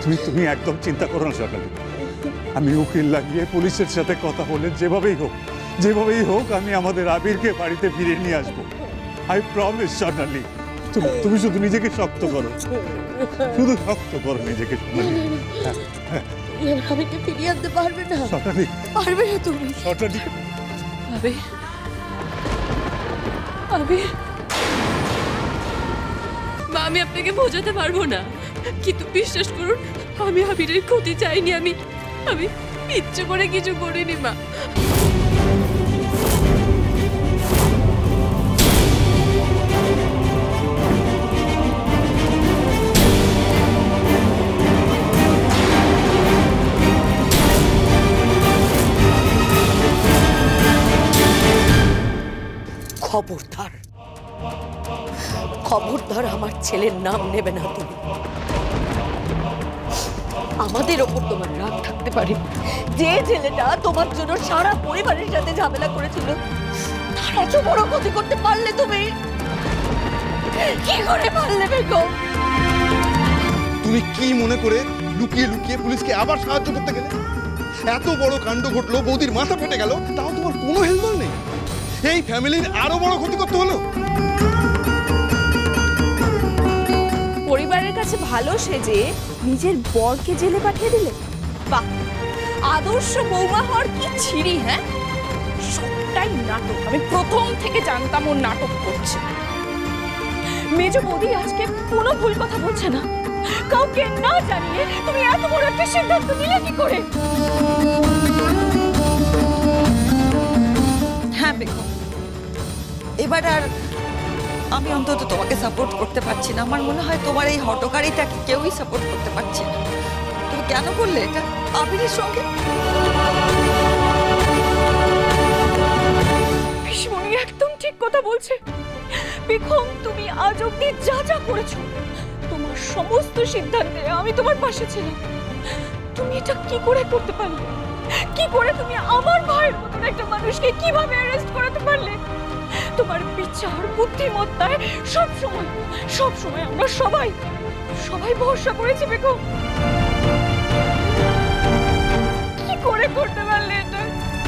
তুমি একদম চিন্তা করো না স্বর্ণালী। আমি উকিল লাগিয়ে পুলিশের সাথে কথা বলে যেভাবেই হোক আমি আমাদের আবিরকে বাড়িতে ফিরে নিয়ে আসবো। I promise Swarnali. তুমি শুধু নিজেকে শক্ত করো, শুধু শক্ত করো নিজেকে। আবিরকে ফিরিয়ে আনতে পারবে না স্বর্ণালী, পারবে না তুমি। স্বর্ণালী, আবির, আবির, মা আমি আপনাকে বোঝাতে পারবো না, কিন্তু বিশ্বাস করুন আমি আবিরের ক্ষতি চাইনি। আমি ইচ্ছে করে কিছু করিনি মা। খবরদার, খবরদার আমার ছেলের নাম নেবে না তুমি। আমাদের ওপর তোমার রাগ থাকতে পারে, যে ছেলেটা তোমার জন্য সারা পরিবারের সাথে ঝামেলা করেছিল তার এত বড় ক্ষতি করতে পারলে তুমি কি করে পারলে বেগম? তুমি কি মনে করে লুকিয়ে লুকিয়ে পুলিশকে আবার সাহায্য করতে গেলে? এত বড় কাণ্ড ঘটলো, বৌদির মাথা ফেটে গেল, তাও তোমার কোনো হেলদোল নেই? এই ফ্যামিলির আরো বড় ক্ষতি করতে হলো। পরিবারের কাছে ভালো সেজে নিজের বরকে জেলে পাঠিয়ে দিলে? বাহ, আদর্শ বৌমা হওয়ার কি ছিরি! হ্যাঁ, সবটাই নাটক। আমি প্রথম থেকে জানতাম ও নাটক করছে। মেজ বৌদি আজকে কোনো ভুল কথা বলছে না। কাউকে না জানিয়ে তুমি এত বড় একটা সিদ্ধান্ত নিলে কি করে? হ্যাঁ বেগম, এবার আর আমি অন্তত তোমাকে সাপোর্ট করতে পারছি না। আমার মনে হয় তোমার এই হটকারিতাকে কেউই সাপোর্ট করতে পারছে না। তুমি কেন করলে এটা আবিরের সঙ্গে? পিসমণি একদম ঠিক কথা বলছে। বেগম, তুমি আজ অব্দি যা যা করেছো, তোমার সমস্ত সিদ্ধান্তে আমি তোমার পাশে ছিলাম। তুমি এটা কি করে করতে পারলে? কি করে তুমি আমার ভাইয়ের মতন একটা মানুষকে কিভাবে অ্যারেস্ট করাতে পারলে? তোমার বিচার বুদ্ধিমত্তায় সবসময় আমরা সবাই ভরসা করেছি বেগম। কি করে করতে পারলে এটা?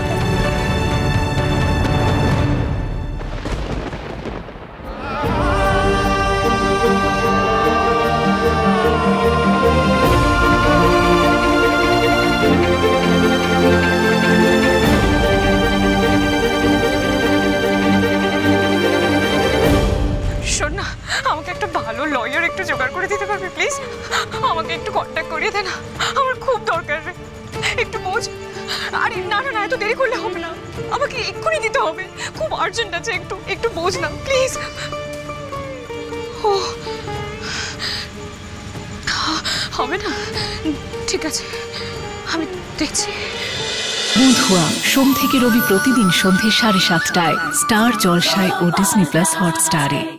শোন না, আমাকে একটা ভালো লয়ার একটু জোগাড় করে দিতে পারবে প্লিজ? আমাকে একটু কন্ট্যাক্ট করিয়ে দে না, আমার খুব দরকার রে। একটু বোঝ। আরে না না না, এত দেরি করলে হবে না, আমাকে এক্ষুনি দিতে হবে, খুব আর্জেন্ট আছে। একটু বোঝ না প্লিজ। ও হবে না, ঠিক আছে আমি দেখছি। বন্ধুয়া সোম থেকে রবি প্রতিদিন সন্ধ্যে 7:30টায় স্টার জলসায় ও ডিজনি প্লাস হটস্টারে।